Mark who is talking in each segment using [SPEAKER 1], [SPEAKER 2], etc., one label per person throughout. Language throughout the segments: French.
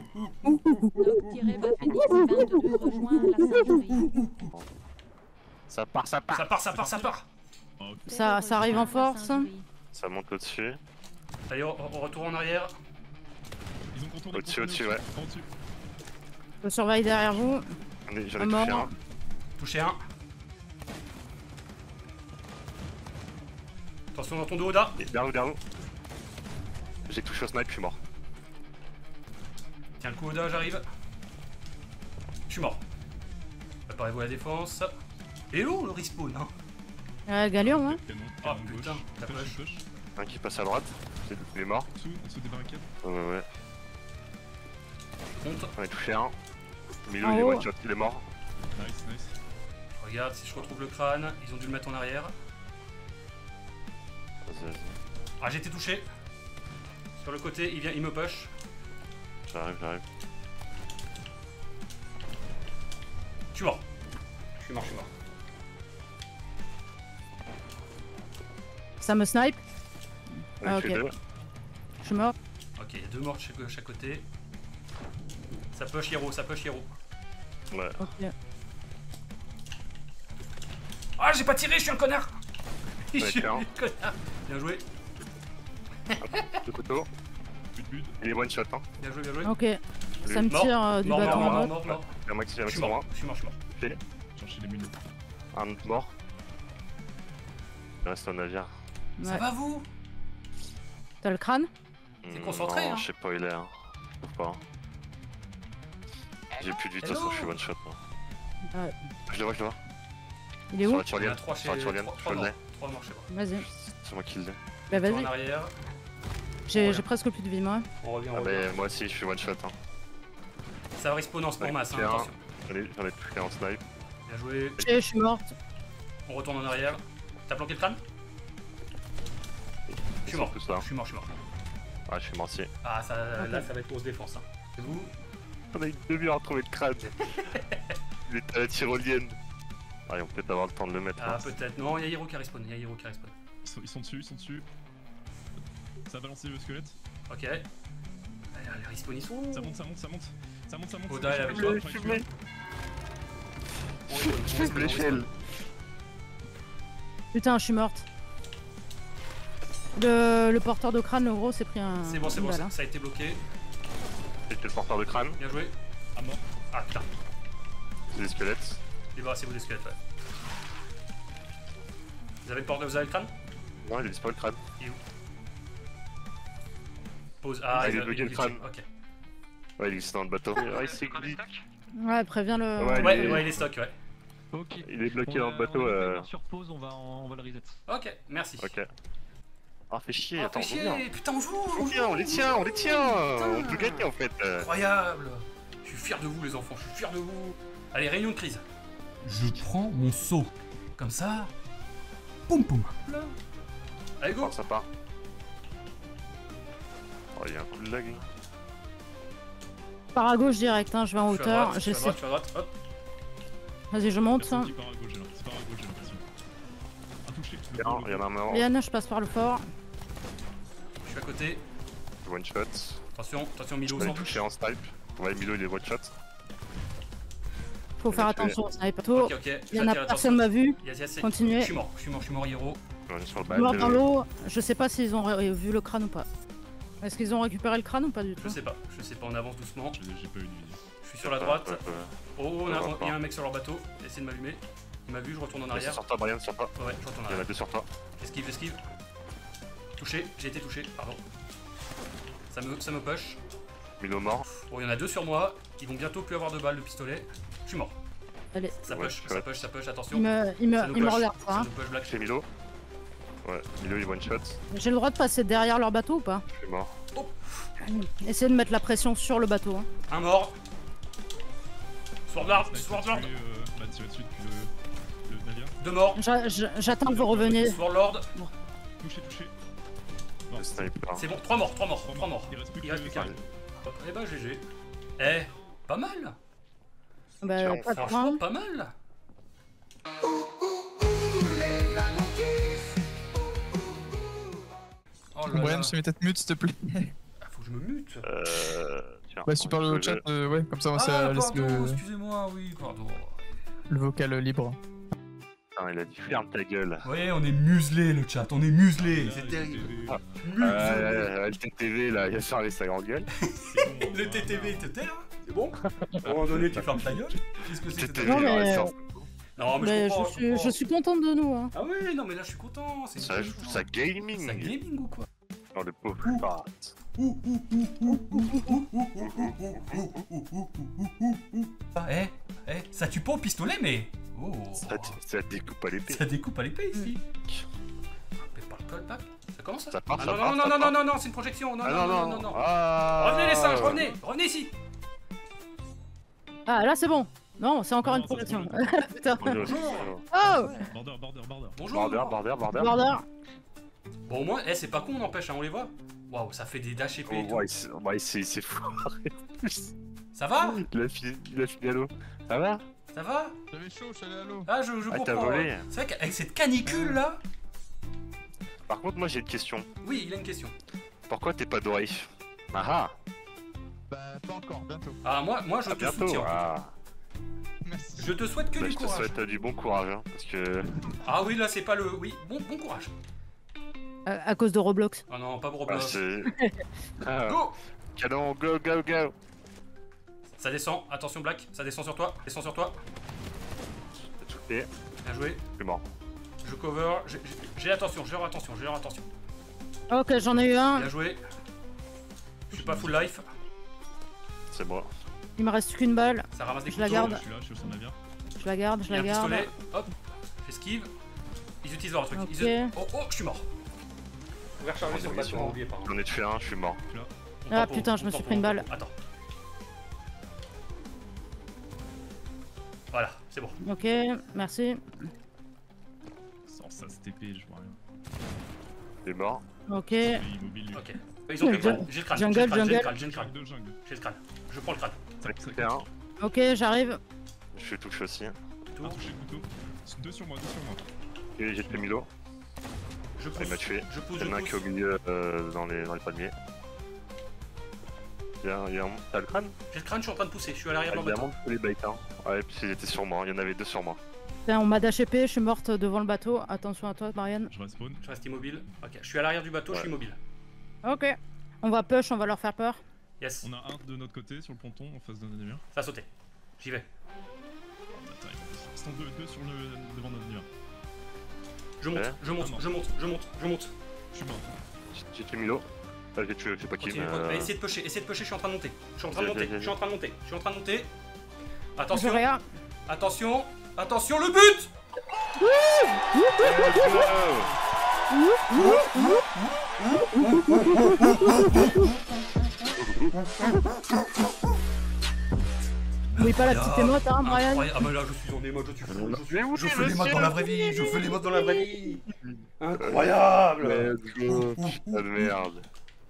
[SPEAKER 1] Doc-Bafenix22 rejoint la Saint-Jury.
[SPEAKER 2] Ça part, ça part.
[SPEAKER 3] Ça part, ça part, ça part.
[SPEAKER 4] Ça arrive en force.
[SPEAKER 2] Ça monte au-dessus.
[SPEAKER 3] Allez, on retourne en arrière.
[SPEAKER 5] Ils ont contourné.
[SPEAKER 2] Au-dessus, ouais.
[SPEAKER 4] Je surveille derrière vous.
[SPEAKER 2] J'en ai touché
[SPEAKER 4] Mort.
[SPEAKER 2] un.
[SPEAKER 3] Touché un. Attention dans ton dos, Oda.
[SPEAKER 2] Et derrière nous. J'ai touché au snipe, je suis mort.
[SPEAKER 3] Tiens le coup, Oda, j'arrive. Je suis mort. Préparez-vous à la défense. Et oh, le respawn, hein.
[SPEAKER 4] Galion, hein.
[SPEAKER 3] Oh putain, la push.
[SPEAKER 2] Un qui passe à droite. Il est mort.
[SPEAKER 5] En dessous des barricades.
[SPEAKER 2] Ouais.
[SPEAKER 3] Compte.
[SPEAKER 2] J'en ai touché un. Milo,
[SPEAKER 4] En
[SPEAKER 2] il est
[SPEAKER 4] haut.
[SPEAKER 2] one shot, il est mort.
[SPEAKER 5] Nice.
[SPEAKER 3] Regarde, si je retrouve le crâne, ils ont dû le mettre en arrière.
[SPEAKER 2] Vas-y.
[SPEAKER 3] Ah, j'ai été touché. Sur le côté, il me push.
[SPEAKER 2] J'arrive.
[SPEAKER 3] Je suis mort. Je suis mort.
[SPEAKER 4] Ça me snipe.
[SPEAKER 2] On a tué
[SPEAKER 4] ok.
[SPEAKER 2] deux.
[SPEAKER 4] Je suis mort.
[SPEAKER 3] Ok, il y a deux morts de chaque côté. Ça push Hero.
[SPEAKER 2] Ouais.
[SPEAKER 4] Ok.
[SPEAKER 3] Ah, j'ai pas tiré, je suis un connard. Je
[SPEAKER 2] Ouais,
[SPEAKER 3] suis
[SPEAKER 2] tiens.
[SPEAKER 3] un connard. Bien joué,
[SPEAKER 2] Le couteau.
[SPEAKER 5] But.
[SPEAKER 2] Il est one shot, hein.
[SPEAKER 3] bien joué.
[SPEAKER 4] Ok. Ça me
[SPEAKER 3] Mort.
[SPEAKER 4] tire du bateau en mode.
[SPEAKER 3] Mort.
[SPEAKER 2] Il y a un max
[SPEAKER 3] Je suis
[SPEAKER 2] sur moi.
[SPEAKER 3] mort.
[SPEAKER 5] Chercher les munitions.
[SPEAKER 2] Un autre mort. Il reste au navire.
[SPEAKER 3] Ça
[SPEAKER 4] Ouais.
[SPEAKER 3] va vous?
[SPEAKER 4] T'as le crâne?
[SPEAKER 3] T'es concentré,
[SPEAKER 2] Non,
[SPEAKER 3] hein.
[SPEAKER 2] je sais pas où il est. Je trouve pas. J'ai plus de vie, de toute façon, je suis one shot. Moi.
[SPEAKER 4] Ouais.
[SPEAKER 2] Je le vois.
[SPEAKER 4] Il est où?
[SPEAKER 2] Sur la
[SPEAKER 3] Il y en
[SPEAKER 2] Turlienne.
[SPEAKER 3] a trois chez
[SPEAKER 2] Sur la Turlienne, je
[SPEAKER 3] trois
[SPEAKER 2] le
[SPEAKER 3] morts.
[SPEAKER 2] l'ai.
[SPEAKER 3] 3 morts chez moi.
[SPEAKER 4] Vas-y.
[SPEAKER 2] C'est moi qui l'ai.
[SPEAKER 4] Bah
[SPEAKER 3] En
[SPEAKER 4] vas-y.
[SPEAKER 3] arrière.
[SPEAKER 4] J'ai presque plus de vie moi.
[SPEAKER 3] On revient.
[SPEAKER 2] Ah, mais moi aussi, je suis one shot. Hein.
[SPEAKER 3] Ça va respawn en sport masse, hein,
[SPEAKER 2] Tiens.
[SPEAKER 3] attention.
[SPEAKER 2] J'en ai touché en snipe.
[SPEAKER 3] Bien joué.
[SPEAKER 4] Je suis morte.
[SPEAKER 3] On retourne en arrière. T'as planqué le crâne? Je suis mort.
[SPEAKER 2] Tous là.
[SPEAKER 3] Je suis mort.
[SPEAKER 2] Ah, je suis mort aussi.
[SPEAKER 3] Ah, là, ça va être grosse défense. Hein. C'est vous?
[SPEAKER 2] On a eu 2 minutes à retrouver le crâne. Il était à la tyrolienne. Ah, on peut peut-être avoir le temps de le mettre.
[SPEAKER 3] Ah,
[SPEAKER 2] hein.
[SPEAKER 3] peut-être. Non, il y a Hero qui respawn.
[SPEAKER 5] Ils sont dessus. Ça a balancé le squelette.
[SPEAKER 3] Ok. Allez, les respawns ils sont.
[SPEAKER 5] Ça monte.
[SPEAKER 3] Oda est avec toi.
[SPEAKER 2] Je suis blé.
[SPEAKER 3] On respawn,
[SPEAKER 2] Je suis l'échelle.
[SPEAKER 4] Putain, je suis morte. Le porteur de crâne, le gros, s'est pris un.
[SPEAKER 3] C'est bon,
[SPEAKER 4] une balle, hein.
[SPEAKER 3] ça a été bloqué.
[SPEAKER 2] J'étais le porteur de crâne.
[SPEAKER 3] Bien joué.
[SPEAKER 5] Ah mort.
[SPEAKER 3] Ah putain.
[SPEAKER 2] C'est des squelettes.
[SPEAKER 3] Débarrassez-vous des squelettes, ouais. Vous avez le crâne?
[SPEAKER 2] Non, il est disparu le crâne.
[SPEAKER 3] Pause.
[SPEAKER 2] Ah, il est
[SPEAKER 3] a
[SPEAKER 2] bugué le crâne.
[SPEAKER 3] Ok.
[SPEAKER 2] Ouais, il est dans le bateau. Ah, il s'est glissé.
[SPEAKER 4] Ouais, préviens le.
[SPEAKER 2] Ouais,
[SPEAKER 3] Ouais, il est stock, ouais.
[SPEAKER 6] Ok.
[SPEAKER 2] Il est bloqué dans le bateau.
[SPEAKER 6] Sur pause, on va le reset.
[SPEAKER 3] Ok, merci.
[SPEAKER 2] Ok. Ah, fait chier.
[SPEAKER 3] Oh,
[SPEAKER 2] Attends,
[SPEAKER 3] fais
[SPEAKER 2] on revient.
[SPEAKER 3] chier. Putain, on joue.
[SPEAKER 2] On les tient. On peut gagner en fait.
[SPEAKER 3] Incroyable. Je suis fier de vous, les enfants. Je suis fier de vous. Allez, réunion de crise. Je prends mon seau. Comme ça. Poum poum. Là. Allez, go.
[SPEAKER 2] Oh, ça part. Oh, il y a un coup de lag. Là.
[SPEAKER 4] Par à gauche direct, hein, je vais en
[SPEAKER 3] Je suis à
[SPEAKER 4] hauteur.
[SPEAKER 3] droite, je suis à droite. Hop.
[SPEAKER 4] Vas-y, je monte.
[SPEAKER 5] Personne qui part à gauche, là. C'est par à gauche, j'ai l'impression. Un touché.
[SPEAKER 2] Il y en a un mort.
[SPEAKER 4] Yann, je passe par le fort.
[SPEAKER 3] Je suis à côté.
[SPEAKER 2] One shot.
[SPEAKER 3] Attention, Milo,
[SPEAKER 2] Je vais
[SPEAKER 3] sans
[SPEAKER 2] toucher
[SPEAKER 3] touche.
[SPEAKER 2] en snipe. Ouais, Milo il est one shot.
[SPEAKER 4] Faut faire
[SPEAKER 2] Je vais
[SPEAKER 4] attention au sniper.
[SPEAKER 3] Ok, ok.
[SPEAKER 4] Il y en a personne m'a vu.
[SPEAKER 3] Yes.
[SPEAKER 4] Continuez.
[SPEAKER 3] Je suis mort, Hero.
[SPEAKER 2] On est sur le
[SPEAKER 4] Je
[SPEAKER 2] bas.
[SPEAKER 4] suis mort dans l'eau. Je sais pas s'ils ont vu le crâne ou pas. Est-ce qu'ils ont récupéré le crâne ou pas du tout?
[SPEAKER 3] Je sais pas, on avance doucement.
[SPEAKER 5] J'ai pas eu de vie.
[SPEAKER 3] Je suis sur la droite.
[SPEAKER 2] Ouais.
[SPEAKER 3] Oh, il y a un mec sur leur bateau. Essayez de m'allumer. Il m'a vu, je retourne en
[SPEAKER 2] C'est
[SPEAKER 3] arrière.
[SPEAKER 2] sur toi, Brian, sur toi.
[SPEAKER 3] Ouais, je retourne en
[SPEAKER 2] Il y en a
[SPEAKER 3] arrière.
[SPEAKER 2] 2 sur toi.
[SPEAKER 3] Esquive. Touché, j'ai été touché, pardon. Ça me push.
[SPEAKER 2] Milo mort.
[SPEAKER 3] Bon, il y en a 2 sur moi. Ils vont bientôt plus avoir de balles de pistolet. Je suis mort.
[SPEAKER 4] Allez.
[SPEAKER 3] Ça
[SPEAKER 2] Ouais,
[SPEAKER 3] push,
[SPEAKER 2] ouais.
[SPEAKER 3] attention.
[SPEAKER 4] Il me regarde
[SPEAKER 3] Ça
[SPEAKER 4] pas.
[SPEAKER 3] nous push black.
[SPEAKER 2] C'est Milo. Ouais, Milo il one shot.
[SPEAKER 4] J'ai le droit de passer derrière leur bateau ou pas?
[SPEAKER 2] Je suis mort.
[SPEAKER 4] Essayez de mettre la pression sur le bateau. Hein.
[SPEAKER 3] Un mort. Swordard.
[SPEAKER 5] M'a tiré dessus depuis le navire.
[SPEAKER 3] 2 morts.
[SPEAKER 4] J'attends que vous reveniez.
[SPEAKER 3] Swordlord.
[SPEAKER 5] Touché.
[SPEAKER 2] Le sniper.
[SPEAKER 3] C'est bon, 3 morts.
[SPEAKER 5] Il reste plus
[SPEAKER 3] Il reste plus qu'un.
[SPEAKER 5] que...
[SPEAKER 3] Hop, eh bah GG. Eh, pas mal.
[SPEAKER 4] Bah,
[SPEAKER 2] Tiens,
[SPEAKER 4] pas de
[SPEAKER 3] Franchement,
[SPEAKER 4] point.
[SPEAKER 3] pas mal. Oh là
[SPEAKER 7] Brian,
[SPEAKER 3] là.
[SPEAKER 7] je te mets peut-être mute s'il te plaît.
[SPEAKER 3] Ah, faut que je me mute.
[SPEAKER 2] Tu Tiens,
[SPEAKER 7] Bah, super le chat, ouais, comme ça, ça laisse
[SPEAKER 3] pardon, excusez-moi, oui, pardon.
[SPEAKER 7] le vocal libre.
[SPEAKER 2] Putain, il a dit ferme ta gueule.
[SPEAKER 3] Ouais, on est muselé le chat, on est muselé, c'est terrible.
[SPEAKER 2] Le TTV là, il a fermé sa grande gueule.
[SPEAKER 3] Le TTV, te tais là? C'est bon? À un moment donné, tu fermes ta gueule? Qu'est-ce que c'est que
[SPEAKER 2] TTV,
[SPEAKER 4] Non, mais-
[SPEAKER 2] il sort.
[SPEAKER 3] Non, mais
[SPEAKER 4] Mais
[SPEAKER 3] je comprends.
[SPEAKER 4] je suis contente de nous. Hein.
[SPEAKER 3] Ah oui, non, mais là je suis content. C'est
[SPEAKER 2] Ça joue sa gaming.
[SPEAKER 3] Ça gaming ou quoi?
[SPEAKER 2] Oh le pauvre Pat.
[SPEAKER 3] Ça tue pas au pistolet, mais. Oh.
[SPEAKER 2] Ça découpe à l'épée.
[SPEAKER 3] Ça découpe à l'épée ici. Mais par le code, tac. Ça commence
[SPEAKER 2] Ça part,
[SPEAKER 3] Ah
[SPEAKER 2] ça
[SPEAKER 3] non,
[SPEAKER 2] part,
[SPEAKER 3] non,
[SPEAKER 2] ça
[SPEAKER 3] non,
[SPEAKER 2] part.
[SPEAKER 3] non, non, c'est une projection. Non,
[SPEAKER 2] Ah
[SPEAKER 3] non, non.
[SPEAKER 2] Ah.
[SPEAKER 3] Revenez les singes, revenez. Revenez ici.
[SPEAKER 4] Ah, là, c'est bon. Non, c'est encore
[SPEAKER 5] Non,
[SPEAKER 4] une
[SPEAKER 5] ça,
[SPEAKER 4] projection.
[SPEAKER 5] c'est
[SPEAKER 4] Putain.
[SPEAKER 2] Bonjour.
[SPEAKER 4] Oh
[SPEAKER 3] Bonjour.
[SPEAKER 2] Border.
[SPEAKER 4] Border.
[SPEAKER 3] Bon, au moins, c'est pas con, n'empêche, hein, on les voit. Waouh, ça fait des dash épées et tout.
[SPEAKER 2] Ouais, c'est fou.
[SPEAKER 3] Ça va?
[SPEAKER 2] Il a fini à l'eau. Ça va?
[SPEAKER 3] Ça va?
[SPEAKER 6] J'avais chaud, je suis allé à l'eau.
[SPEAKER 3] Ah, je
[SPEAKER 2] Ah,
[SPEAKER 3] comprends.
[SPEAKER 2] t'as volé.
[SPEAKER 3] C'est vrai qu'avec cette canicule là.
[SPEAKER 2] Par contre, moi j'ai une question.
[SPEAKER 3] Oui, il a une question.
[SPEAKER 2] Pourquoi t'es pas doré? Ah
[SPEAKER 6] Bah, pas encore, bientôt.
[SPEAKER 3] Ah, moi je
[SPEAKER 2] à
[SPEAKER 3] te
[SPEAKER 2] bientôt.
[SPEAKER 3] soutiens.
[SPEAKER 2] Ah.
[SPEAKER 6] Merci.
[SPEAKER 3] Je te souhaite que
[SPEAKER 2] Bah,
[SPEAKER 3] du
[SPEAKER 2] je te
[SPEAKER 3] courage.
[SPEAKER 2] souhaite du bon courage, hein, parce que...
[SPEAKER 3] Ah oui, là c'est pas le. Oui, bon courage.
[SPEAKER 4] À cause de Roblox.
[SPEAKER 3] Ah non, pas pour
[SPEAKER 2] Ah,
[SPEAKER 3] Roblox.
[SPEAKER 2] c'est... Ah,
[SPEAKER 3] Go!
[SPEAKER 2] canon, go.
[SPEAKER 3] Ça descend, attention Black, ça descend sur toi, descend sur toi.
[SPEAKER 2] T'as tout fait,
[SPEAKER 3] Bien joué.
[SPEAKER 2] je suis mort.
[SPEAKER 3] Je cover, j'ai attention, j'ai leur attention.
[SPEAKER 4] Ok, j'en ai eu un.
[SPEAKER 3] Bien joué. Je suis pas full life,
[SPEAKER 2] C'est moi.
[SPEAKER 4] Il me reste qu'une balle.
[SPEAKER 3] ça ramasse des
[SPEAKER 4] Je la
[SPEAKER 3] couteaux.
[SPEAKER 4] garde.
[SPEAKER 5] Je suis là, je suis au son navire.
[SPEAKER 4] Je la garde, je
[SPEAKER 3] Il y a
[SPEAKER 4] la
[SPEAKER 3] un
[SPEAKER 4] garde.
[SPEAKER 3] pistolet, hop, j'esquive. Ils utilisent leur truc.
[SPEAKER 4] Ok.
[SPEAKER 3] Oh, je suis mort. On va recharger sur le bâtiment, oubliez pas.
[SPEAKER 2] J'en ai tué un, je suis mort.
[SPEAKER 3] On
[SPEAKER 4] Ah,
[SPEAKER 3] tempo,
[SPEAKER 4] putain, je
[SPEAKER 3] on
[SPEAKER 4] me suis
[SPEAKER 3] tempo,
[SPEAKER 4] pris une
[SPEAKER 3] on
[SPEAKER 4] balle.
[SPEAKER 3] tempo. Attends. Voilà, c'est bon.
[SPEAKER 4] Ok, merci.
[SPEAKER 5] Sans ça, cette épée, je vois rien.
[SPEAKER 2] Il est mort.
[SPEAKER 4] Ok.
[SPEAKER 5] Il est immobile, lui.
[SPEAKER 3] Ok. Ils ont pris le crâne. J'ai le crâne.
[SPEAKER 4] Jungle,
[SPEAKER 3] J'ai le crâne, j'ai le
[SPEAKER 4] jungle.
[SPEAKER 3] crâne, j'ai le crâne.
[SPEAKER 5] Jungle, jungle.
[SPEAKER 3] J'ai le crâne. Je prends le crâne.
[SPEAKER 5] Ça,
[SPEAKER 2] J'en ai
[SPEAKER 5] ça,
[SPEAKER 2] tué un.
[SPEAKER 4] Ok, j'arrive.
[SPEAKER 2] Je suis touché aussi.
[SPEAKER 3] Tout.
[SPEAKER 5] un touché couteau. Deux sur moi.
[SPEAKER 2] Et j'ai fait Milo.
[SPEAKER 3] Je
[SPEAKER 2] Il m'a
[SPEAKER 3] pousse.
[SPEAKER 2] tué.
[SPEAKER 3] Je pousse,
[SPEAKER 2] Il y en a un qui est au milieu dans les palmiers. Il y a un... T'as le crâne?
[SPEAKER 3] J'ai le crâne, je suis en train de pousser. Je suis à l'arrière
[SPEAKER 2] Ah,
[SPEAKER 3] de
[SPEAKER 2] il
[SPEAKER 3] leur
[SPEAKER 2] y a un
[SPEAKER 3] bateau.
[SPEAKER 2] monde pour les baits, hein. Ouais, puis ils étaient sur moi, il y en avait deux sur moi.
[SPEAKER 4] Putain, on m'a dash épée, je suis morte devant le bateau. Attention à toi, Marianne.
[SPEAKER 5] Je respawn.
[SPEAKER 3] Je reste immobile. Ok, je suis à l'arrière du bateau, je suis immobile.
[SPEAKER 4] Ok. On va push, on va leur faire peur.
[SPEAKER 3] Yes,
[SPEAKER 5] On a un de notre côté sur le ponton en face d'un des murs.
[SPEAKER 3] ça a sauté. J'y vais.
[SPEAKER 5] Attends, ils sont deux sur le devant notre mur.
[SPEAKER 3] Je monte,
[SPEAKER 2] Ouais.
[SPEAKER 3] je monte,
[SPEAKER 5] Ah non.
[SPEAKER 3] je monte, je monte, je monte.
[SPEAKER 5] Je suis mort.
[SPEAKER 2] J'ai tué Milo. Enfin, j'ai tué, je sais pas qui,
[SPEAKER 3] Continue,
[SPEAKER 2] mais...
[SPEAKER 3] essayez de pusher, je suis en train de monter. Je suis en train de
[SPEAKER 2] Ok,
[SPEAKER 3] monter,
[SPEAKER 2] ok, ok.
[SPEAKER 3] je suis en train de monter, je suis en train de monter.
[SPEAKER 4] Je
[SPEAKER 3] Attention,
[SPEAKER 4] regarde.
[SPEAKER 3] attention, attention, le but!
[SPEAKER 4] Oui, pas la petite émote, hein, Brian.
[SPEAKER 3] Incroyable. Ah, mais là, je suis en émode, je suis fou.
[SPEAKER 2] Mais oui,
[SPEAKER 3] Je fais les modes
[SPEAKER 2] monsieur.
[SPEAKER 3] dans la vraie vie, je fais les modes dans la vraie vie. Incroyable!
[SPEAKER 2] Let's go. Putain de merde.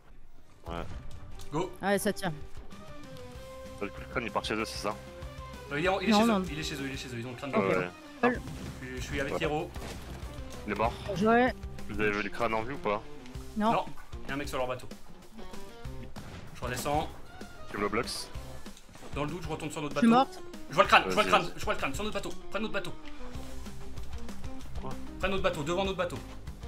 [SPEAKER 3] Go!
[SPEAKER 4] Allez, ça tient.
[SPEAKER 2] Du coup, le crâne il part chez eux, c'est ça?
[SPEAKER 3] Il est,
[SPEAKER 4] Non,
[SPEAKER 3] chez
[SPEAKER 4] non.
[SPEAKER 3] eux, il est chez eux, ils ont le crâne
[SPEAKER 2] Ah
[SPEAKER 3] dans le
[SPEAKER 2] ouais.
[SPEAKER 3] dos. Je suis avec Hiro.
[SPEAKER 2] Il est mort.
[SPEAKER 4] Ouais.
[SPEAKER 2] Vous avez vu le crâne en vue ou pas?
[SPEAKER 4] Non.
[SPEAKER 3] Non, il y a un mec sur leur bateau. Je redescends.
[SPEAKER 2] Tu me le blocks?
[SPEAKER 3] Dans le doute, je retourne sur notre
[SPEAKER 4] Je suis
[SPEAKER 3] bateau.
[SPEAKER 4] morte.
[SPEAKER 3] Je vois le crâne, je vois le
[SPEAKER 2] Vas-y.
[SPEAKER 3] crâne, je vois le crâne, sur notre bateau. Prends notre bateau.
[SPEAKER 2] Quoi?
[SPEAKER 3] Prends notre bateau, devant notre bateau.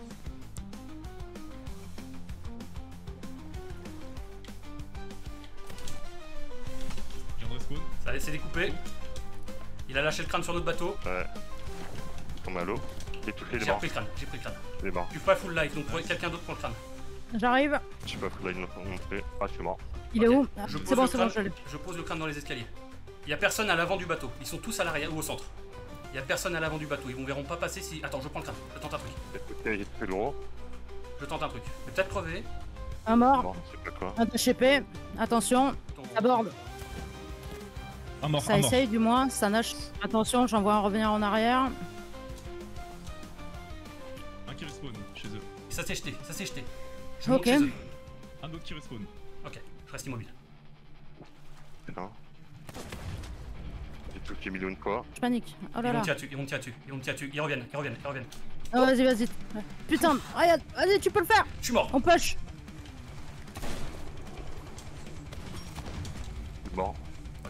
[SPEAKER 5] Je viens de respawn.
[SPEAKER 3] Ça s'est découpé. Il a lâché le crâne sur notre bateau.
[SPEAKER 2] Ouais. Il tombe à l'eau. Il est touché, il est
[SPEAKER 3] J'ai
[SPEAKER 2] mort.
[SPEAKER 3] repris le crâne, j'ai pris le crâne.
[SPEAKER 2] Il est mort.
[SPEAKER 3] Tu fais pas full life, donc quelqu'un d'autre prend le crâne.
[SPEAKER 4] J'arrive.
[SPEAKER 2] Je sais pas, faut là, il m'a montré. Ah, je suis mort.
[SPEAKER 4] Il est
[SPEAKER 3] Ok.
[SPEAKER 4] où Ah,
[SPEAKER 3] Je pose
[SPEAKER 4] C'est bon,
[SPEAKER 3] le
[SPEAKER 4] c'est bon,
[SPEAKER 3] crâne-
[SPEAKER 4] je l'ai.
[SPEAKER 3] Je pose le crâne dans les escaliers. Il y a personne à l'avant du bateau. Ils sont tous à l'arrière ou au centre. Il y a personne à l'avant du bateau. Ils ne verront pas passer si. Attends, je prends le crâne. Je tente un truc.
[SPEAKER 2] J'ai fait le gros.
[SPEAKER 3] Je tente un truc. Je vais peut-être crever.
[SPEAKER 4] Un mort.
[SPEAKER 2] Bon, je sais pas quoi.
[SPEAKER 4] Un dash épée. Attention, à bord.
[SPEAKER 5] Un mort,
[SPEAKER 4] Ça
[SPEAKER 5] un mort.
[SPEAKER 4] essaye du moins, ça nage. Attention, j'en vois un revenir en arrière.
[SPEAKER 5] Un qui respawn chez eux.
[SPEAKER 3] Ça s'est jeté, ça s'est jeté. Je
[SPEAKER 4] Ok.
[SPEAKER 3] monte chez eux.
[SPEAKER 5] Un autre qui respawn.
[SPEAKER 3] Ok, je reste immobile.
[SPEAKER 2] Putain. J'ai touché Milo une fois.
[SPEAKER 4] Je panique. Oh là
[SPEAKER 3] Ils
[SPEAKER 4] là.
[SPEAKER 3] vont tirer dessus, ils vont tirer dessus, ils vont tirer dessus. Ils reviennent, ils reviennent, ils reviennent.
[SPEAKER 4] Ah, vas-y, vas-y. Putain, regarde, vas-y, tu peux le faire.
[SPEAKER 3] Je suis mort.
[SPEAKER 4] On push.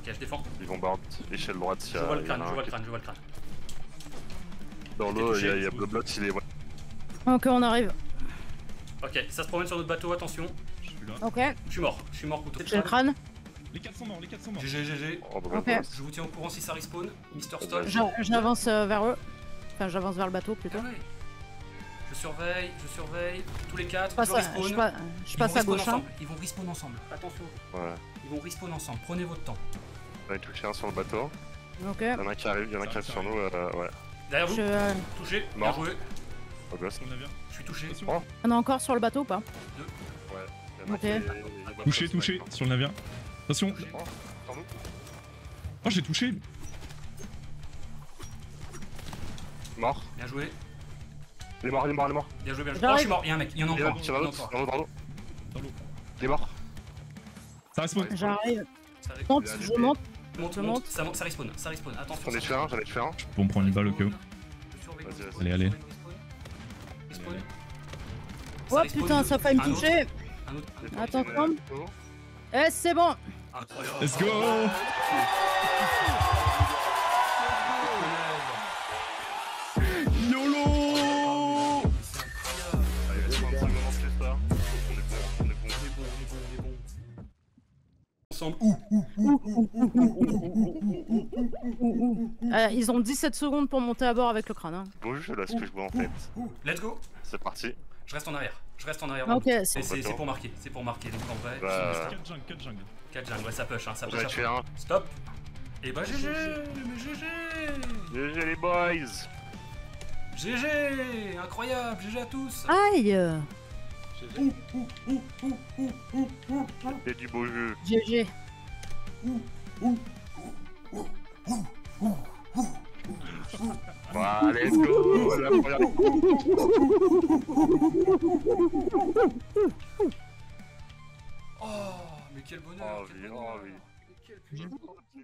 [SPEAKER 3] je défends.
[SPEAKER 2] Ils vont board échelle droite s'il y
[SPEAKER 3] Je
[SPEAKER 2] a.
[SPEAKER 3] vois le
[SPEAKER 2] il y en
[SPEAKER 3] crâne,
[SPEAKER 2] a
[SPEAKER 3] je
[SPEAKER 2] un
[SPEAKER 3] vois le
[SPEAKER 2] qui-
[SPEAKER 3] crâne, je vois le crâne.
[SPEAKER 2] Dans l'eau, il y a Bloblot, il est.
[SPEAKER 4] Ok, on arrive.
[SPEAKER 3] Ok, ça se promène sur notre bateau, attention.
[SPEAKER 5] Je suis là.
[SPEAKER 4] Ok,
[SPEAKER 3] Je suis mort, couteau.
[SPEAKER 4] j'ai le crâne.
[SPEAKER 5] Les 4 sont morts, les 4 sont morts.
[SPEAKER 3] GG.
[SPEAKER 2] Oh, bah,
[SPEAKER 4] Ok.
[SPEAKER 2] bah,
[SPEAKER 3] Je vous tiens au courant si ça respawn. Mister Stone.
[SPEAKER 4] J'avance vers eux. Enfin, j'avance vers le bateau plutôt.
[SPEAKER 3] Ah ouais. Je surveille. Tous les 4,
[SPEAKER 4] Je passe,
[SPEAKER 3] je respawn.
[SPEAKER 4] je passe à gauche. Hein.
[SPEAKER 3] Ils vont respawn ensemble. Attention.
[SPEAKER 2] Ouais.
[SPEAKER 3] Ils vont respawn ensemble. Prenez votre temps.
[SPEAKER 2] On a touché un sur le bateau.
[SPEAKER 4] Ok.
[SPEAKER 2] Il y en a un qui arrive, sur nous. Ouais.
[SPEAKER 3] Derrière vous.
[SPEAKER 4] Je...
[SPEAKER 3] Touché. Bien
[SPEAKER 2] Mort.
[SPEAKER 3] joué.
[SPEAKER 2] Au gosse.
[SPEAKER 5] Sur le navire.
[SPEAKER 3] Je suis touché.
[SPEAKER 5] Attention.
[SPEAKER 2] Oh.
[SPEAKER 4] On est encore sur le bateau ou pas?
[SPEAKER 2] Ouais. Il y en a
[SPEAKER 4] Ok.
[SPEAKER 2] qui est-
[SPEAKER 5] Touché, touché, sur le navire. Attention.
[SPEAKER 2] Oh, sur nous.
[SPEAKER 5] Oh, j'ai touché.
[SPEAKER 2] Mort.
[SPEAKER 3] Bien joué.
[SPEAKER 2] Il est mort.
[SPEAKER 3] Bien joué.
[SPEAKER 4] J'arrive.
[SPEAKER 3] Oh, je suis mort. Il y a un mec. Il y en a
[SPEAKER 2] Il est
[SPEAKER 3] encore.
[SPEAKER 2] mort, sur la
[SPEAKER 3] Il y en a
[SPEAKER 2] route,
[SPEAKER 3] encore.
[SPEAKER 2] dans l'eau.
[SPEAKER 5] Dans l'eau.
[SPEAKER 2] Il est mort.
[SPEAKER 5] Ça respawn.
[SPEAKER 4] J'arrive.
[SPEAKER 3] Ça
[SPEAKER 4] Je monte,
[SPEAKER 2] Il est
[SPEAKER 4] je monte.
[SPEAKER 3] monte. Ça respawn. Attention.
[SPEAKER 2] J'en ai tué un.
[SPEAKER 5] Pour me prendre une balle au cas où.
[SPEAKER 2] Vas-y.
[SPEAKER 5] Allez.
[SPEAKER 3] Respawn.
[SPEAKER 4] Oh putain, ça a failli me toucher.
[SPEAKER 3] Un autre.
[SPEAKER 4] Attends, Tom. Eh, c'est bon.
[SPEAKER 3] Incroyable.
[SPEAKER 5] Let's go. YOLO.
[SPEAKER 2] Allez, vas-y, 25 moments plus là. On est bon.
[SPEAKER 3] Ensemble.
[SPEAKER 4] Ils ont 17 secondes pour monter à bord avec le crâne. Hein.
[SPEAKER 2] Beau jeu là, ce que je vois en fait.
[SPEAKER 3] Let's go.
[SPEAKER 2] C'est parti.
[SPEAKER 3] Je reste en arrière.
[SPEAKER 4] Ok,
[SPEAKER 3] C'est pour marquer. Donc en vrai.
[SPEAKER 2] Bah,
[SPEAKER 5] 4 jungle.
[SPEAKER 3] 4 jungle. Ouais, ça push. Ça
[SPEAKER 2] j'en
[SPEAKER 3] push.
[SPEAKER 2] ai tué un.
[SPEAKER 3] Stop. Et bah GG. Mais GG.
[SPEAKER 2] GG les boys.
[SPEAKER 3] GG. Incroyable. GG à tous.
[SPEAKER 4] Aïe.
[SPEAKER 2] C'est du beau jeu.
[SPEAKER 4] GG.
[SPEAKER 2] Bah, let's go. C'est la première.
[SPEAKER 3] Oh, mais quel bonheur.
[SPEAKER 2] Oh
[SPEAKER 3] quel
[SPEAKER 2] oui,
[SPEAKER 3] bonheur.
[SPEAKER 2] oh oui.
[SPEAKER 3] Mais quel putain de